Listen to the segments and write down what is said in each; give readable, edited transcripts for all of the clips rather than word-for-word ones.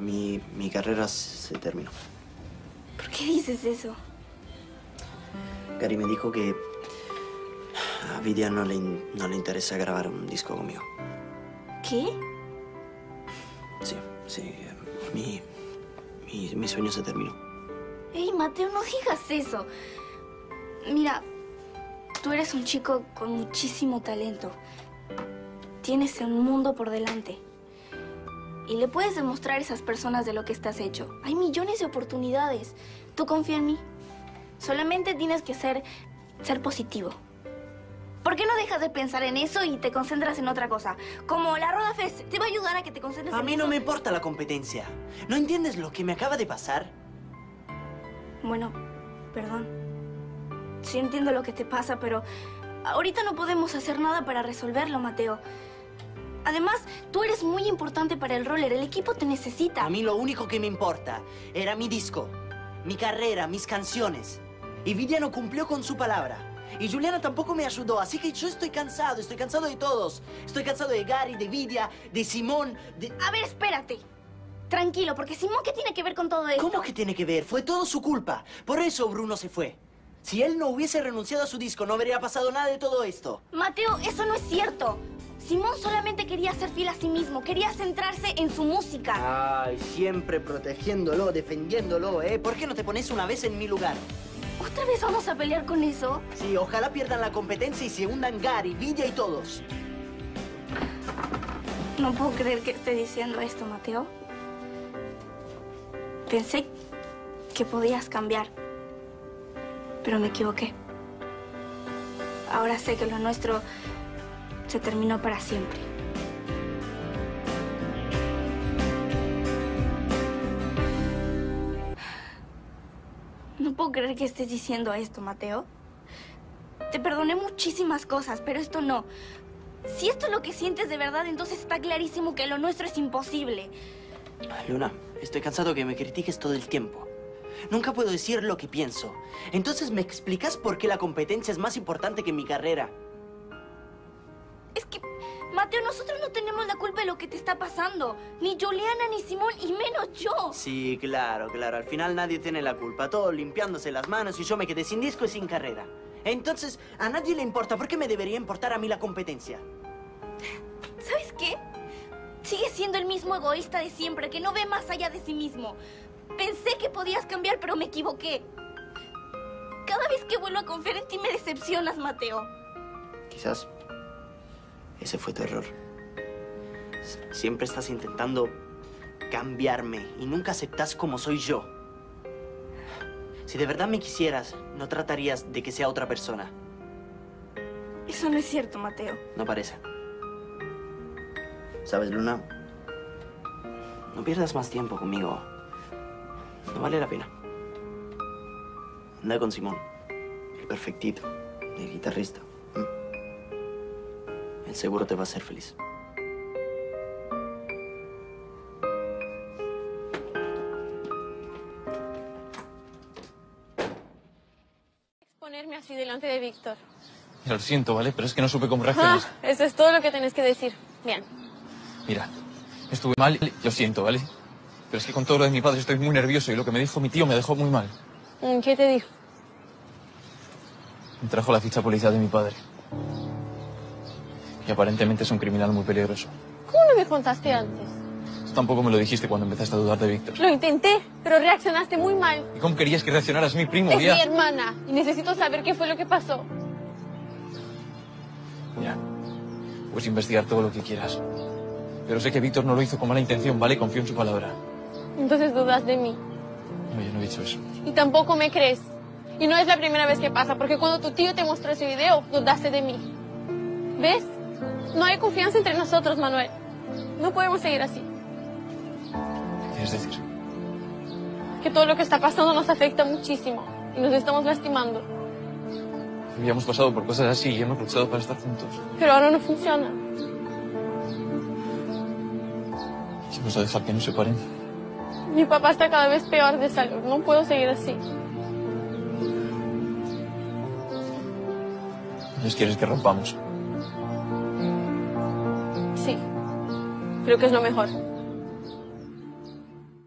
Mi carrera se terminó. ¿Por qué dices eso? Gary me dijo que a Vidia no le interesa grabar un disco conmigo. ¿Qué? Sí. Mi sueño se terminó. Ey, Mateo, no digas eso. Mira, tú eres un chico con muchísimo talento. Tienes un mundo por delante. Y le puedes demostrar a esas personas de lo que estás hecho. Hay millones de oportunidades. Tú confía en mí. Solamente tienes que ser positivo. ¿Por qué no dejas de pensar en eso y te concentras en otra cosa? Como la Roda Fest. Te va a ayudar a que te concentres en eso. A mí no me importa la competencia. ¿No entiendes lo que me acaba de pasar? Bueno, perdón. Sí entiendo lo que te pasa, pero ahorita no podemos hacer nada para resolverlo, Mateo. Además, tú eres muy importante para el roller. El equipo te necesita. A mí lo único que me importa era mi disco, mi carrera, mis canciones. Y Vidia no cumplió con su palabra. Y Juliana tampoco me ayudó, así que yo estoy cansado de todos. Estoy cansado de Gary, de Vidia, de Simón, de... A ver, espérate. Tranquilo, porque Simón, ¿qué tiene que ver con todo esto? ¿Cómo que tiene que ver? Fue todo su culpa. Por eso Bruno se fue. Si él no hubiese renunciado a su disco, no habría pasado nada de todo esto. Mateo, eso no es cierto. Simón solamente quería ser fiel a sí mismo. Quería centrarse en su música. Ay, siempre protegiéndolo, defendiéndolo, ¿eh? ¿Por qué no te pones una vez en mi lugar? ¿Otra vez vamos a pelear con eso? Sí, ojalá pierdan la competencia y se hundan Gary, Vidia y todos. No puedo creer que esté diciendo esto, Mateo. Pensé que podías cambiar, pero me equivoqué. Ahora sé que lo nuestro se terminó para siempre. No puedo creer que estés diciendo esto, Mateo. Te perdoné muchísimas cosas, pero esto no. Si esto es lo que sientes de verdad, entonces está clarísimo que lo nuestro es imposible. Luna, estoy cansado que me critiques todo el tiempo. Nunca puedo decir lo que pienso. Entonces, ¿me explicas por qué la competencia es más importante que mi carrera? Es que, Mateo, nosotros no tenemos la culpa de lo que te está pasando. Ni Juliana, ni Simón, y menos yo. Sí, claro. Al final nadie tiene la culpa. Todos limpiándose las manos y yo me quedé sin disco y sin carrera. Entonces, a nadie le importa. ¿Por qué me debería importar a mí la competencia? ¿Sabes qué? Sigue siendo el mismo egoísta de siempre, que no ve más allá de sí mismo. Pensé que podías cambiar, pero me equivoqué. Cada vez que vuelvo a confiar en ti me decepcionas, Mateo. Quizás ese fue tu error. Siempre estás intentando cambiarme y nunca aceptas como soy yo. Si de verdad me quisieras, no tratarías de que sea otra persona. Eso no es cierto, Mateo. No parece. ¿Sabes, Luna? No pierdas más tiempo conmigo. No vale la pena. Anda con Simón, el perfectito, el guitarrista. Él seguro te va a hacer feliz. Exponerme así delante de Víctor. Lo siento, ¿vale? Pero es que no supe cómo reaccionar. Eso es todo lo que tenés que decir. Bien. Mira, estuve mal y lo siento, ¿vale? Pero es que con todo lo de mi padre estoy muy nervioso y lo que me dijo mi tío me dejó muy mal. ¿Qué te dijo? Me trajo la ficha policial de mi padre. Y aparentemente es un criminal muy peligroso. ¿Cómo no me contaste antes? Tú tampoco me lo dijiste cuando empezaste a dudar de Víctor. Lo intenté, pero reaccionaste muy mal. ¿Y cómo querías que reaccionaras mi primo? Es mi hermana y necesito saber qué fue lo que pasó. Mira, puedes investigar todo lo que quieras. Pero sé que Víctor no lo hizo con mala intención, ¿vale? Confío en su palabra. Entonces dudas de mí. No, yo no he dicho eso. Y tampoco me crees. Y no es la primera vez que pasa, porque cuando tu tío te mostró ese video, dudaste de mí. ¿Ves? No hay confianza entre nosotros, Manuel. No podemos seguir así. ¿Qué quieres decir? Que todo lo que está pasando nos afecta muchísimo y nos estamos lastimando. Habíamos pasado por cosas así y hemos luchado para estar juntos. Pero ahora no funciona. ¿Y vamos a dejar que nos separen? Mi papá está cada vez peor de salud. No puedo seguir así. ¿Les quieres que rompamos? Sí. Creo que es lo mejor.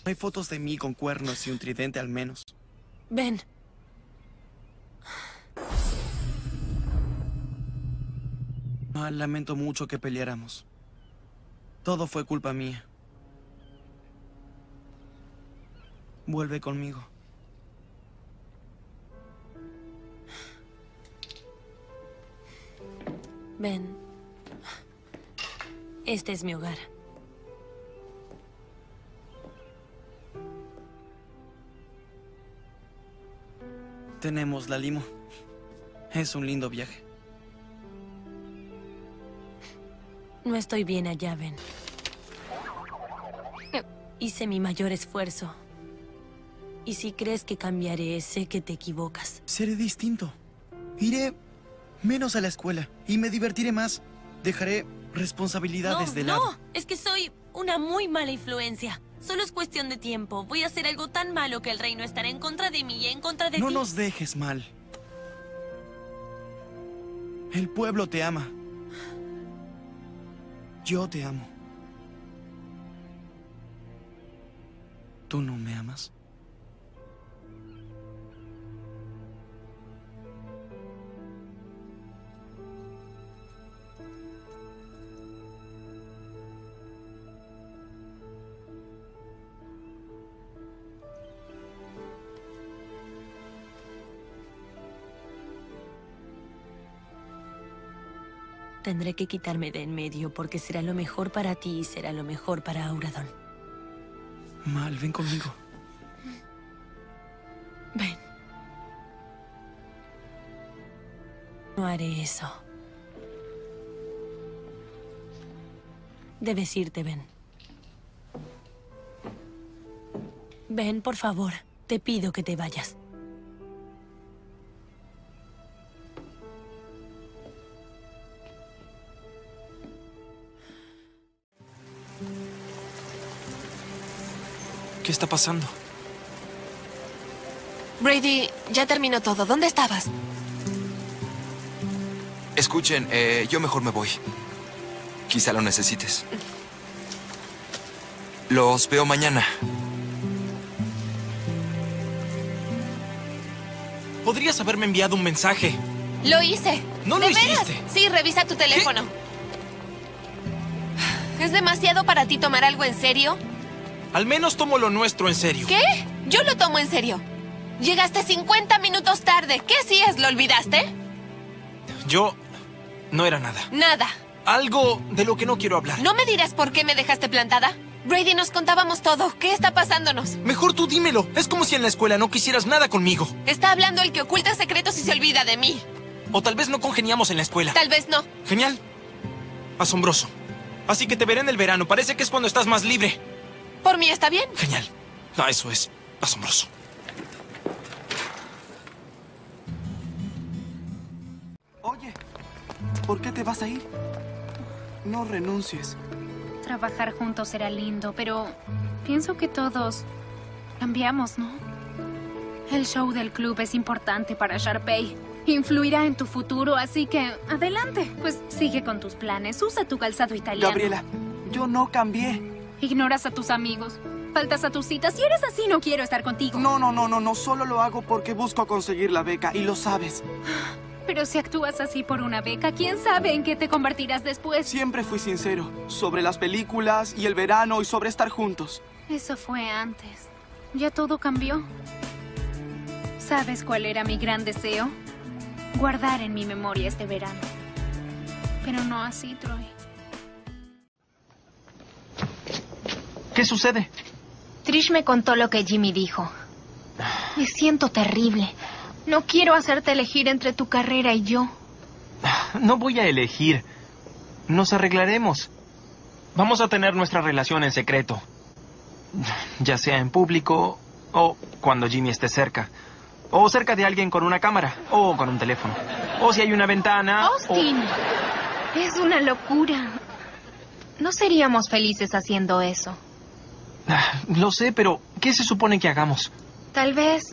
Hay fotos de mí con cuernos y un tridente al menos. Ben. Lamento mucho que peleáramos. Todo fue culpa mía. Vuelve conmigo. Ben. Este es mi hogar. Tenemos la limo. Es un lindo viaje. No estoy bien allá, Ben. Hice mi mayor esfuerzo. Y si crees que cambiaré, sé que te equivocas. Seré distinto. Iré menos a la escuela y me divertiré más. Dejaré responsabilidades de lado. No, es que soy una muy mala influencia. Solo es cuestión de tiempo. Voy a hacer algo tan malo que el reino estará en contra de mí y en contra de ti. No nos dejes mal. El pueblo te ama. Yo te amo. ¿Tú no me amas? Tendré que quitarme de en medio porque será lo mejor para ti y será lo mejor para Auradon. Mal, ven conmigo. Ven. No haré eso. Debes irte, Ben. Ben, por favor. Te pido que te vayas. ¿Qué está pasando? Brady, ya terminó todo. ¿Dónde estabas? Escuchen, yo mejor me voy. Quizá lo necesites. Los veo mañana. Podrías haberme enviado un mensaje. Lo hice. ¿No lo ¿De veras? hiciste? Sí, revisa tu teléfono. ¿Es demasiado para ti tomar algo en serio? Al menos tomo lo nuestro en serio. ¿Qué? Yo lo tomo en serio. Llegaste 50 minutos tarde. ¿Qué sí es? ¿Lo olvidaste? Yo... no era nada. Nada. Algo de lo que no quiero hablar. ¿No me dirás por qué me dejaste plantada? Brady, nos contábamos todo. ¿Qué está pasándonos? Mejor tú dímelo. Es como si en la escuela no quisieras nada conmigo. Está hablando el que oculta secretos y se olvida de mí. O tal vez no congeniamos en la escuela. Tal vez no. Genial. Asombroso. Así que te veré en el verano. Parece que es cuando estás más libre. ¿Por mí está bien? Genial. No, eso es asombroso. Oye, ¿por qué te vas a ir? No renuncies. Trabajar juntos será lindo, pero pienso que todos cambiamos, ¿no? El show del club es importante para Sharpay. Influirá en tu futuro, así que adelante. Pues sigue con tus planes. Usa tu calzado italiano. Gabriela, yo no cambié. Ignoras a tus amigos. Faltas a tus citas. Si eres así, no quiero estar contigo. No. Solo lo hago porque busco conseguir la beca y lo sabes. Pero si actúas así por una beca, ¿quién sabe en qué te convertirás después? Siempre fui sincero. Sobre las películas y el verano y sobre estar juntos. Eso fue antes. Ya todo cambió. ¿Sabes cuál era mi gran deseo? Guardar en mi memoria este verano. Pero no así, Troy. ¿Qué sucede? Trish me contó lo que Jimmy dijo. Me siento terrible. No quiero hacerte elegir entre tu carrera y yo. No voy a elegir. Nos arreglaremos. Vamos a tener nuestra relación en secreto. Ya sea en público o cuando Jimmy esté cerca. O cerca de alguien con una cámara o con un teléfono. O si hay una ventana. Austin, es una locura. No seríamos felices haciendo eso. Lo sé, pero ¿qué se supone que hagamos? Tal vez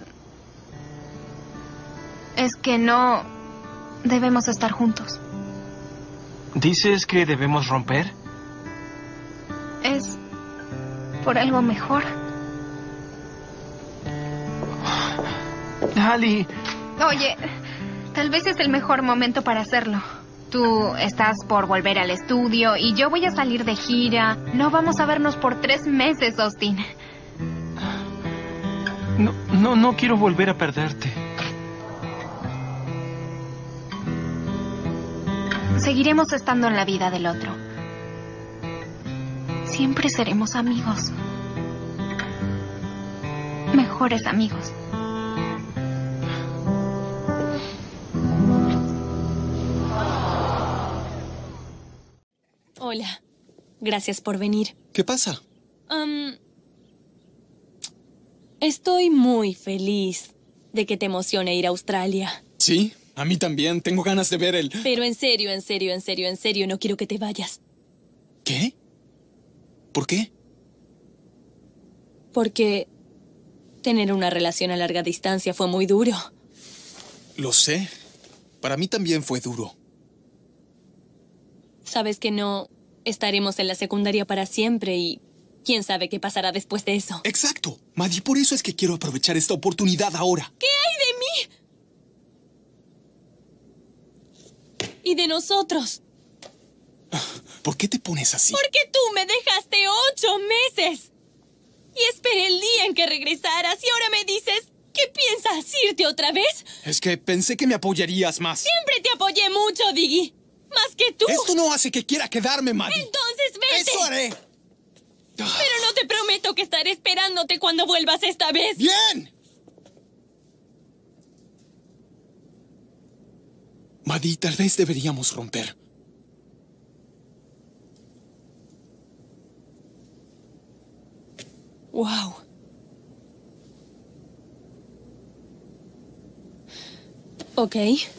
es que no debemos estar juntos. ¿Dices que debemos romper? Es por algo mejor. Dali. Oye, tal vez es el mejor momento para hacerlo. Tú estás por volver al estudio y yo voy a salir de gira. No vamos a vernos por 3 meses, Austin. No quiero volver a perderte. Seguiremos estando en la vida del otro. Siempre seremos amigos. Mejores amigos. Hola. Gracias por venir. ¿Qué pasa? Estoy muy feliz de que te emocione ir a Australia. Sí, a mí también. Tengo ganas de ver el... Pero en serio, no quiero que te vayas. ¿Qué? ¿Por qué? Porque tener una relación a larga distancia fue muy duro. Lo sé. Para mí también fue duro. Sabes que no estaremos en la secundaria para siempre y quién sabe qué pasará después de eso. Exacto. Maddie, por eso es que quiero aprovechar esta oportunidad ahora. ¿Qué hay de mí? Y de nosotros. ¿Por qué te pones así? Porque tú me dejaste 8 meses. Y esperé el día en que regresaras y ahora me dices que piensas irte otra vez. Es que pensé que me apoyarías más. Siempre te apoyé mucho, Diggy. Más que tú. Esto no hace que quiera quedarme, Maddie. Entonces vete. ¡Eso haré! Pero no te prometo que estaré esperándote cuando vuelvas esta vez. ¡Bien! Maddie, tal vez deberíamos romper. Wow. Ok.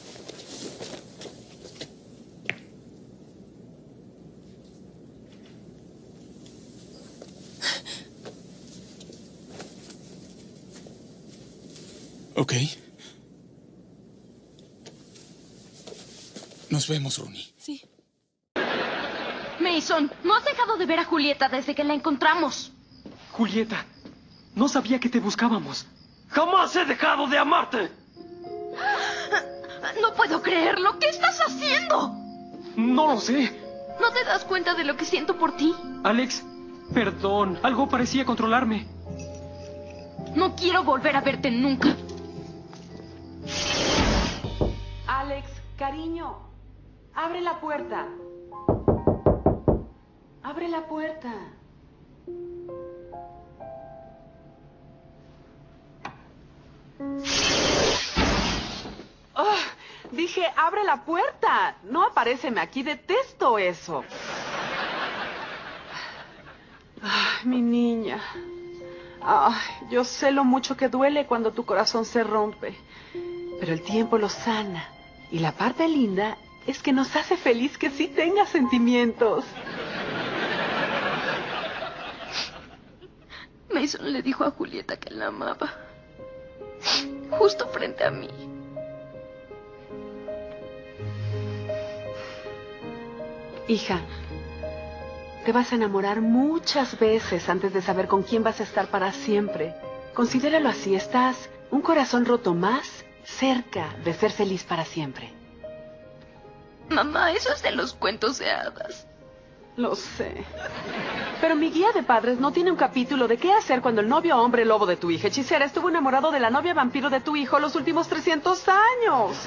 Ok. Nos vemos, Rooney. Sí. Mason, no has dejado de ver a Julieta desde que la encontramos. Julieta, no sabía que te buscábamos. ¡Jamás he dejado de amarte! No puedo creerlo. ¿Qué estás haciendo? No lo sé. ¿No te das cuenta de lo que siento por ti? Alex, perdón. Algo parecía controlarme. No quiero volver a verte nunca. Alex, cariño, abre la puerta. Abre la puerta. Oh, dije, abre la puerta. No aparéceme aquí, detesto eso. Ay, mi niña. Ay, yo sé lo mucho que duele cuando tu corazón se rompe. Pero el tiempo lo sana. Y la parte linda es que nos hace feliz que sí tengas sentimientos. Mason le dijo a Julieta que la amaba. Justo frente a mí. Hija, te vas a enamorar muchas veces antes de saber con quién vas a estar para siempre. Considéralo así, estás un corazón roto más cerca de ser feliz para siempre. Mamá, eso es de los cuentos de hadas. Lo sé. Pero mi guía de padres no tiene un capítulo de qué hacer cuando el novio hombre lobo de tu hija hechicera estuvo enamorado de la novia vampiro de tu hijo los últimos 300 años.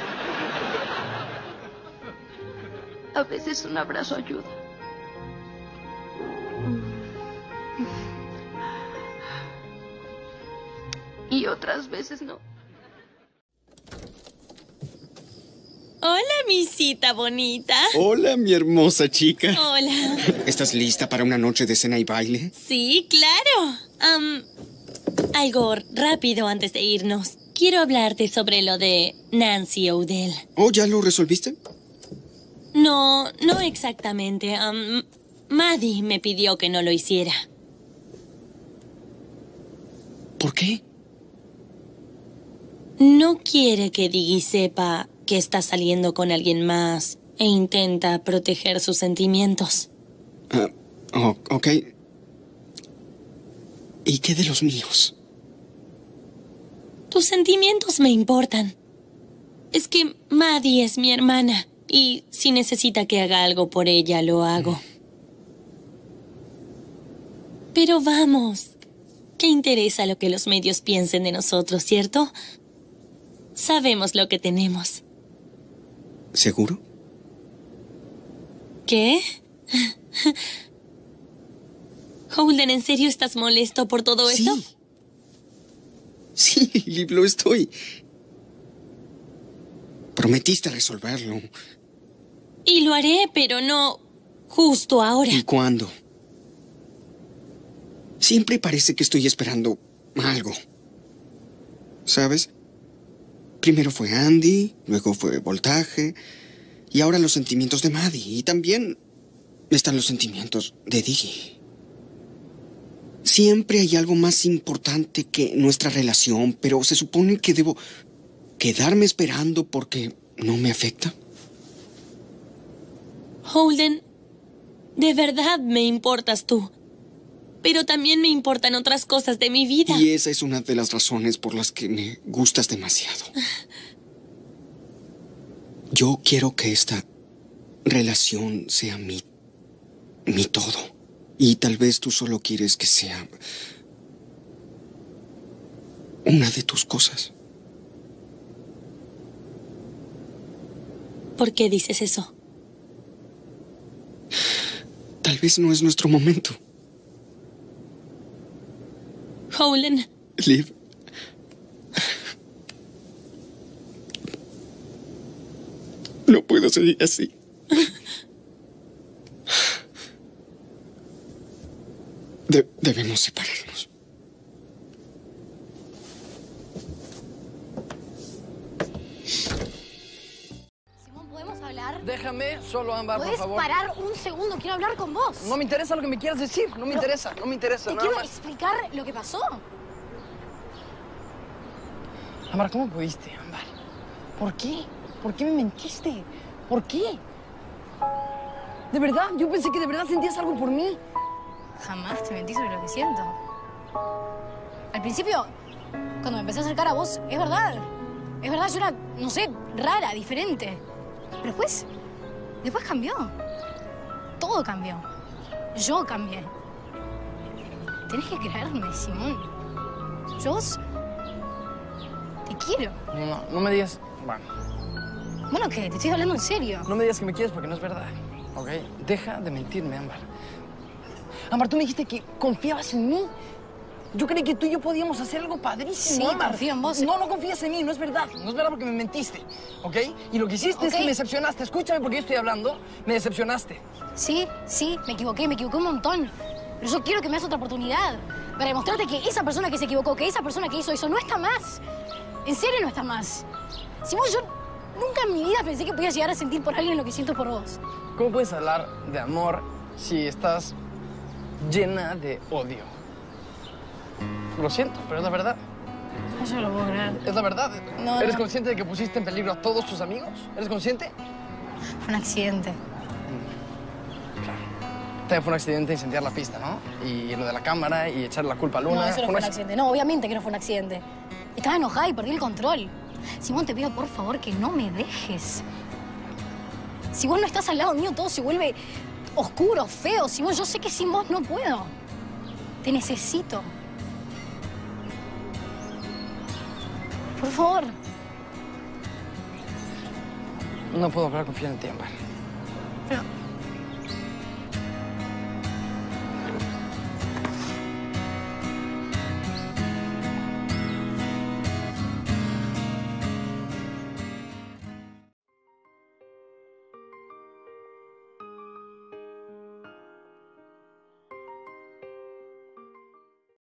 A veces un abrazo ayuda. Y otras veces no. Hola, mi cita bonita. Hola, mi hermosa chica. Hola. ¿Estás lista para una noche de cena y baile? Sí, claro. Algo rápido antes de irnos. Quiero hablarte sobre lo de Nancy O'Dell. ¿Oh, ya lo resolviste? No exactamente. Maddie me pidió que no lo hiciera. ¿Por qué? No quiere que Diggy sepa que está saliendo con alguien más e intenta proteger sus sentimientos. Ok. ¿Y qué de los míos? Tus sentimientos me importan. Es que Maddie es mi hermana y si necesita que haga algo por ella, lo hago. Pero vamos, ¿qué interesa lo que los medios piensen de nosotros, cierto? Sabemos lo que tenemos. ¿Seguro? ¿Qué? Holden, ¿en serio estás molesto por todo esto? Sí, Liv, lo estoy. Prometiste resolverlo. Y lo haré, pero no justo ahora. ¿Y cuándo? Siempre parece que estoy esperando algo. ¿Sabes? Primero fue Andy, luego fue Voltaje, y ahora los sentimientos de Maddie. Y también están los sentimientos de Diggy. Siempre hay algo más importante que nuestra relación, pero se supone que debo quedarme esperando porque no me afecta. Holden, de verdad me importas tú. Pero también me importan otras cosas de mi vida. Y esa es una de las razones por las que me gustas demasiado. Yo quiero que esta relación sea mi todo. Y tal vez tú solo quieres que sea una de tus cosas. ¿Por qué dices eso? Tal vez no es nuestro momento. Holden. Liv. No puedo seguir así. Debemos separarnos. Simón, ¿podemos hablar? Déjame solo, Ámbar, por favor. ¿Puedes parar un segundo? Quiero hablar con vos. No me interesa lo que me quieras decir. No me interesa, no me interesa. Te Nada quiero más. explicar lo que pasó. Ámbar, ¿cómo pudiste, Ámbar? ¿Por qué? ¿Por qué me mentiste? ¿Por qué? De verdad, yo pensé que de verdad sentías algo por mí. Jamás te mentí sobre lo que siento. Al principio, cuando me empecé a acercar a vos, es verdad. Es verdad, yo era, no sé, rara, diferente. Pero después cambió. Todo cambió. Yo cambié. Tenés que creerme, Simón. Yo vos te quiero. No me digas... Bueno, ¿qué? Te estoy hablando en serio. No me digas que me quieres porque no es verdad, ¿ok? Deja de mentirme, Ámbar. Ámbar, tú me dijiste que confiabas en mí. Yo creí que tú y yo podíamos hacer algo padrísimo, Sí, Ámbar. confío en vos. No confías en mí, no es verdad. No es verdad porque me mentiste, ¿ok? Y lo que hiciste es que me decepcionaste. Escúchame porque yo estoy hablando. Me decepcionaste. Sí, me equivoqué un montón. Pero yo quiero que me des otra oportunidad para demostrarte que esa persona que se equivocó, que esa persona que hizo eso no está más. En serio no está más. Simón, yo nunca en mi vida pensé que podía llegar a sentir por alguien lo que siento por vos. ¿Cómo puedes hablar de amor si estás llena de odio? Lo siento, pero es la verdad. Yo no lo puedo creer. Es la verdad. No, ¿Eres no. consciente de que pusiste en peligro a todos tus amigos? ¿Eres consciente? Fue un accidente. También fue un accidente incendiar la pista, ¿no? Y lo de la cámara y echarle la culpa a Luna. No, eso no fue un accidente. No, obviamente que no fue un accidente. Estaba enojada y perdí el control. Simón, te pido por favor que no me dejes. Si vos no estás al lado mío, todo se vuelve oscuro, feo. Simón, yo sé que sin vos no puedo. Te necesito. Por favor. No puedo volver a confiar en ti, Ámbar. Pero